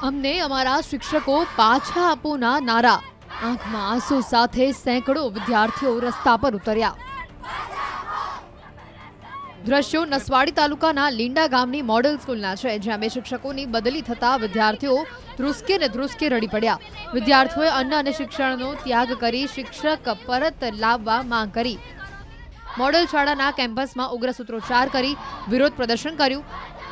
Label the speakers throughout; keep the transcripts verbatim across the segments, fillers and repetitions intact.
Speaker 1: અમને અમારા શિક્ષકો પાછા આપોના નારા, આંખમાં આંસુ સાથે સેંકડો વિદ્યાર્થીઓ રસ્તા પર ઉતર્યા। દ્રશ્યો નસવાડી તાલુકાના લીંડા ગામની મોડેલ સ્કૂલના છે, જ્યાં બે શિક્ષકોની બદલી થતા વિદ્યાર્થીઓ ધ્રુસકે ને ધ્રુસકે રડી પડ્યા। વિદ્યાર્થીઓએ અન્ન અને શિક્ષણનો ત્યાગ કરી શિક્ષક પરત લાવવા માંગ કરી। મોડેલ શાળાના કેમ્પસમાં ઉગ્ર સૂત્રોચ્ચાર કરી વિરોધ પ્રદર્શન કર્યું।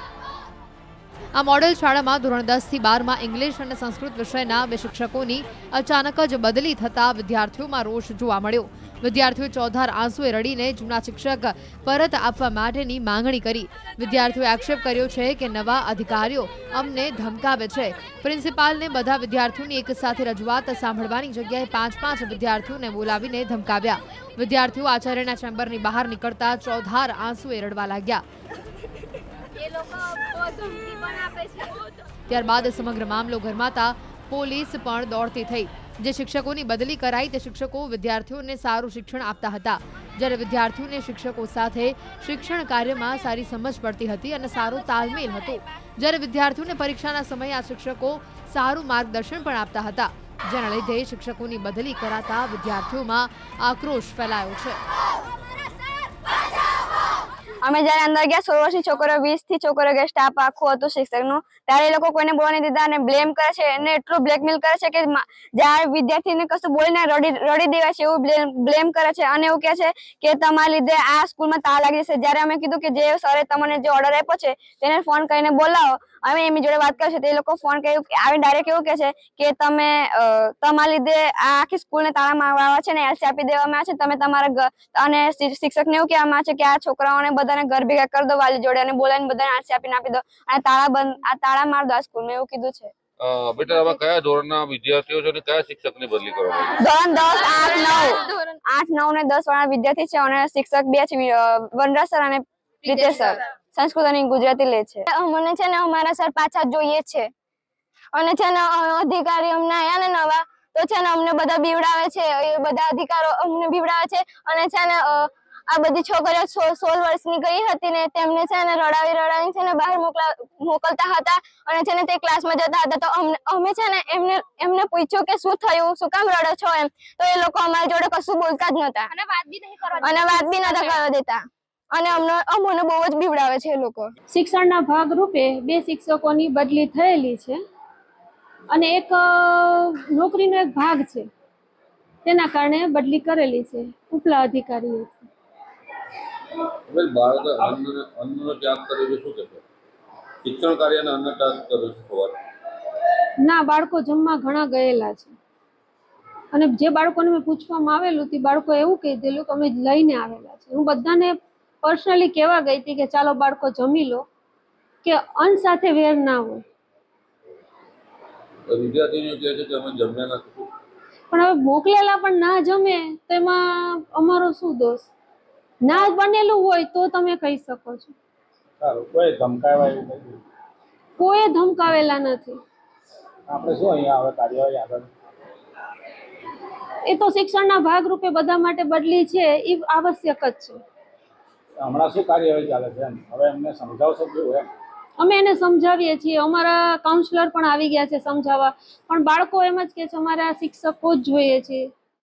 Speaker 1: આ મોડેલ શાળામાં ધોરણ દસ થી બાર માં ઇંગ્લિશ અને સંસ્કૃત વિષયના બે શિક્ષકોની અચાનક જ બદલી થતા વિદ્યાર્થીઓમાં રોષ જોવા મળ્યો। વિદ્યાર્થીઓએ ચોધાર આંસુએ રડીને જૂના શિક્ષક પરત આપવા માટેની માંગણી કરી। વિદ્યાર્થીઓએ આક્ષેપ કર્યો છે કે નવા અધિકારીઓ અમને ધમકાવે છે। પ્રિન્સિપાલને બધા વિદ્યાર્થીઓની એક સાથે રજૂઆત સાંભળવાની જગ્યાએ પાંચ પાંચ વિદ્યાર્થીઓને બોલાવીને ધમકાવ્યા। વિદ્યાર્થીઓ આચાર્યના ચેમ્બરની બહાર નીકળતા ચોધાર આંસુએ રડવા લાગ્યા। ત્યારબાદ સમગ્ર મામલો ગરમાતા પોલીસ પણ દોડતી થઈ। જે શિક્ષકોની બદલી કરાઈ તે શિક્ષકો વિદ્યાર્થીઓને સારું શિક્ષણ આપતા હતા, જ્યારે વિદ્યાર્થીઓને શિક્ષકો સાથે શિક્ષણ કાર્યમાં સારી સમજ પડતી હતી અને સારો તાલમેલ હતો, જ્યારે વિદ્યાર્થીઓને પરીક્ષાના સમયે આ શિક્ષકો સારું માર્ગદર્શન પણ આપતા હતા, જેના લીધે શિક્ષકોની બદલી કરાતા વિદ્યાર્થીઓમાં આક્રોશ ફેલાયો છે।
Speaker 2: અમે જ્યારે અંદર ગયા સોળ વર્ષની છોકરીઓ વીસ થી છોકરીઓ ગયા સ્ટાફ આખું હતું શિક્ષકનું, ત્યારે એ લોકો કોઈને બોલવા નહીં દીધા અને બ્લેમ કરે છે અને એટલું બ્લેકમેલ કરે છે કે જ્યારે વિદ્યાર્થીને કશું બોલીને રડી રડી દેવાય છે એવું બ્લેમ કરે છે અને એવું કહે છે કે તમારા લીધે આ સ્કૂલમાં તાળા લાગી જશે। જ્યારે અમે કીધું કે જે સરે તમને જે ઓર્ડર આપ્યો છે તેને ફોન કરીને બોલાવો, અમે એમની જોડે વાત કરીશું, તે લોકો ફોન કર્યું આવી ડાયરેક્ટ એવું કહે છે કે તમે તમારા લીધે આ આખી સ્કૂલને તાળા મારવા છે ને એલસી આપી દેવામાં આવે છે, તમે તમારા અને શિક્ષકને એવું કહેવામાં આવે છે કે આ છોકરાઓને બધાને ઘર ભેગા કરી દો વાલી જોડે અને બોલાવીને બધાને આરસી આપીને આપી દો અને તાળા બંધ આ તાળા માર દો આ સ્કૂલમાં, એવું કીધું છે।
Speaker 3: બેટા આમાં કયા ધોરણના વિદ્યાર્થીઓ છે અને કયા શિક્ષકની બદલી કરવામાં આવી?
Speaker 2: ધોરણ દસ આઠ નવ આઠ નવ ને દસ વાળા વિદ્યાર્થી છે અને શિક્ષક બે છે, વનરાજ સર અને પ્રીતેશ સર સંસ્કૃત અને ગુજરાતી લે છે। અમને છે ને અમારા સર પાછા જોઈએ છે અને છે ને અધિકારી અમને આયા ને નવા તો છે ને અમને બધા બીવડાવે છે, એ બધા અધિકારો અમને બીવડાવે છે અને છે ને આ બધી છોકરીઓ સોળ વર્ષની ગઈ હતી ને તેમને છે ને રડાવી રડાવી છે ને બહાર મોકલા મોકલતા હતા અને છે ને તે ક્લાસમાં જતા હતા, તો અમે છે ને એમને એમને પૂછ્યું કે શું થયું, શું કામ રડો છો એમ, તો એ લોકો અમારી જોડે કશું બોલતા જ નતા અને વાત બી નહીં કરવા અને વાત બી નતા કરવા દેતા અને અમને અમને બહુ જ બીવડાવે છે એ લોકો।
Speaker 4: શિક્ષણના ભાગ રૂપે બે શિક્ષકોની બદલી થયેલી છે અને એક નોકરીનો એક ભાગ છે, તેના કારણે બદલી કરેલી છે ઉપલા અધિકારીઓ।
Speaker 3: બાળક અન્નનો ત્યાગ કર્યો શું કે શિક્ષણ કાર્યને અન્ન ત્યાગ કર્યો છે ખબર?
Speaker 4: ના, બાળકો જમવા ઘણા ગયેલા છે અને જે બાળકોને મેં પૂછવામાં આવેલું તે બાળકો એવું કહી દેલું કે અમે લઈને આવેલા છે। હું બધાને પર્સનલી કહેવા ગઈ હતી કે ચાલો બાળકો જમી લો, કે અન્ન સાથે વેર ના હોય।
Speaker 3: વિદ્યાર્થીઓ કહે છે કે અમે જમ્યા નથી,
Speaker 4: પણ હવે મોકલેલા પણ ના જમે તો એમાં અમારો શું દોષ? ના બનેલું હોય તો તમે કહી શકો છો।
Speaker 5: કોઈ ધમકાવા એવું નથી?
Speaker 4: કોઈ ધમકાવેલા નથી।
Speaker 5: આપણે શું અહીંયા હવે કાર્યવાહી આગળ?
Speaker 4: એ તો શિક્ષણના ભાગરૂપે બધા માટે બદલી છે એ આવશ્યક જ છે।
Speaker 5: હમણાં શું કાર્યવાહી ચાલે છે હવે એમને સમજાવશો કેવું એમ?
Speaker 4: અમે એને સમજાવીએ છીએ, અમારા કાઉન્સિલર પણ આવી ગયા છે સમજાવવા, પણ બાળકો એમ જ કે છે અમારે આ શિક્ષકો જ જોઈએ છે।